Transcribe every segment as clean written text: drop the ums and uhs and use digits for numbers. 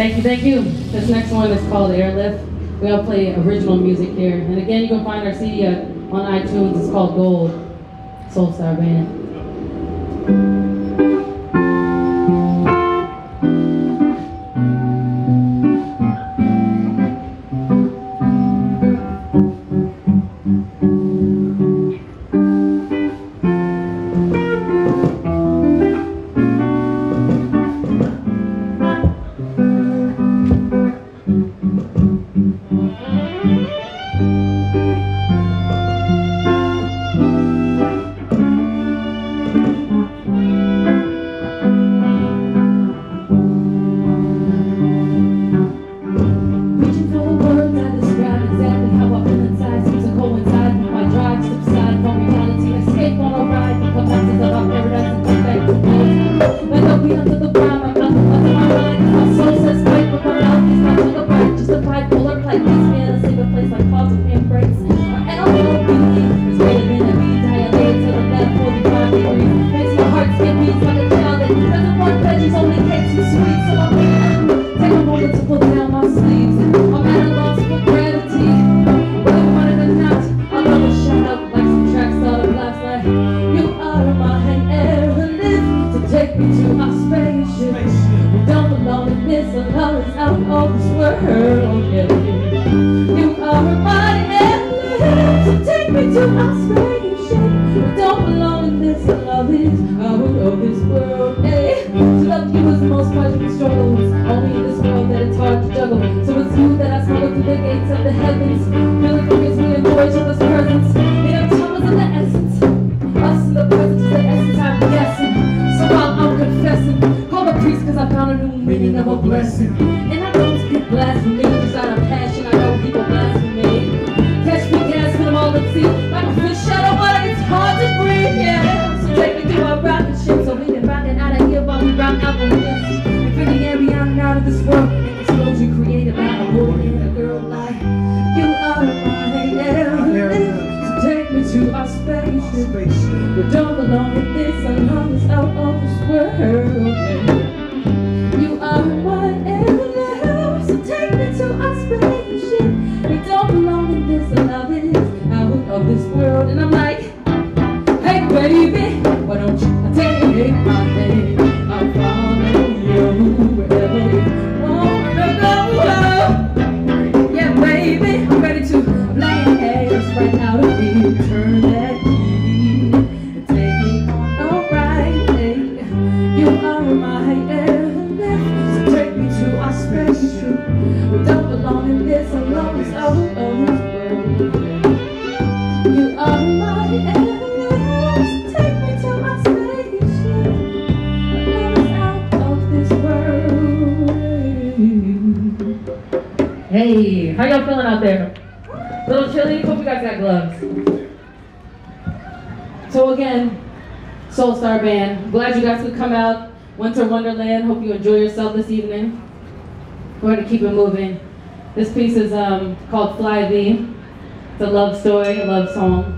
Thank you, thank you. This next one is called Airlift. We all play original music here. And again, you can find our CD on iTunes. It's called Gold, Soulstar Band. Hey, how y'all feeling out there? A little chilly? Hope you guys got gloves. So again, Soulstar Band. Glad you guys could come out. Winter Wonderland. Hope you enjoy yourself this evening. We're going to keep it moving. This piece is called Fly Thee. It's a love story, a love song.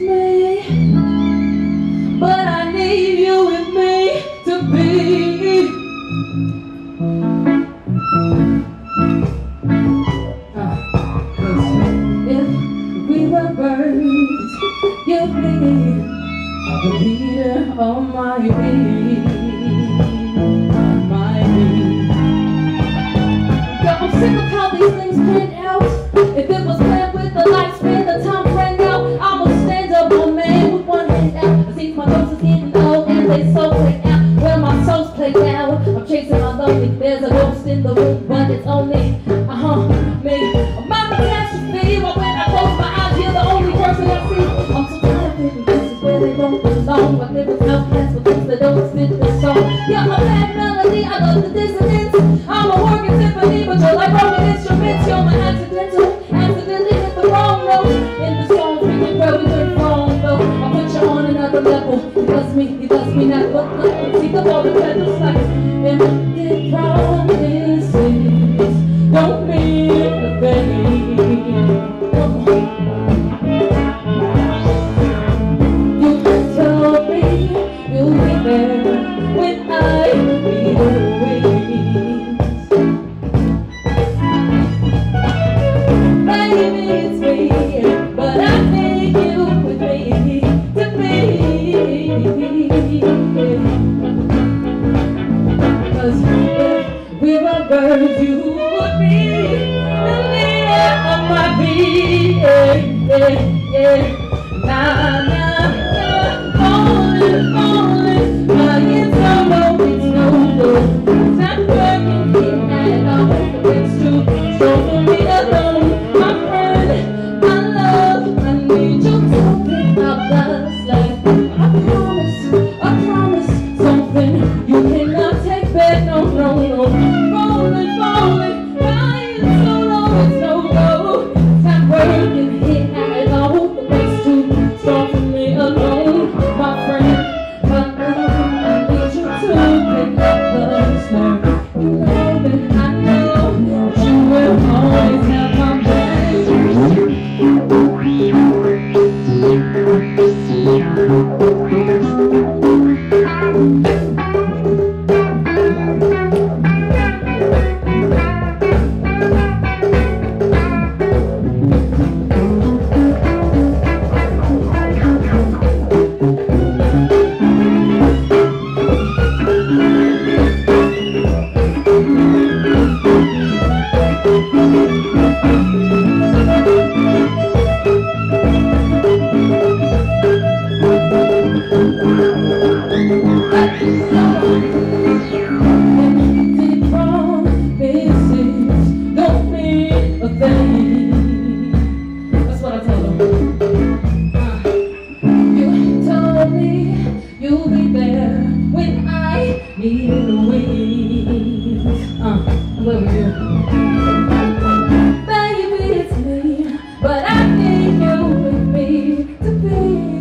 me, but I need you with me to be. If we were birds, you'd be the leader of my being. I'm sick of how these things pan out. If it was planned with the lifespan, the time ran out. I'm a stand-up man with one hand out. I see my nose is getting old and they so played out. Well, my soul's played out. I'm chasing my lonely. There's a ghost in the room, but it's only me. My catastrophe. But when I close my eyes, you're the only person I see. I'm so tired of living places where they don't belong. My living outcasts with things that don't fit the song. You're a bad melody. I love the dissonance. I'm a working symphony, but you're like broken instruments. You're my accidentally hit the wrong note in the song, freaking where we went wrong though. I put you on another level. You bless me not, but look, see the ball, the petals like empty promises don't mean a thing. Come on. You told me you'll be there when I need you. Birds, you would be the leader of my being. Nah, falling. My inside know it's no good. It's not working here at all. It's too strong for me alone. My friend, my love, I need you to pick up the slack. I promise something you cannot take back. No. Falling, crying so low, it's no go. It's not working here at all. The bass too strong for me alone. My friend, my love, I need you to pick up the slack. You know that I know that you will always have my That's what I told him. You told me you'll be there when I need the wings. I love you. Baby, it's me, but I need you with me to be.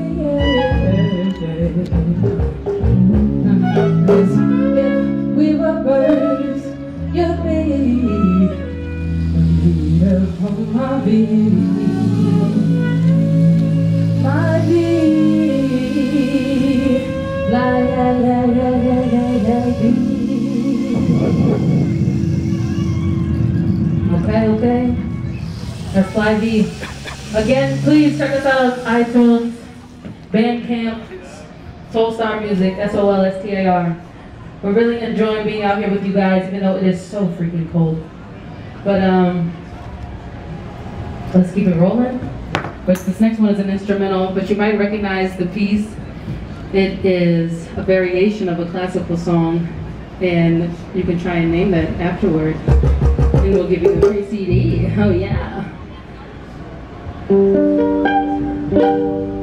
'Cause if we were birds, you'd be from my being, la. Okay. That's Fly V. Again, please check us out on iTunes, Bandcamp, Soulstar Music, SOLSTAR. We're really enjoying being out here with you guys, even though it is so freaking cold. But let's keep it rolling. But this next one is an instrumental, but you might recognize the piece. It is a variation of a classical song, and you can try and name it afterward. And we'll give you the free CD. Oh yeah.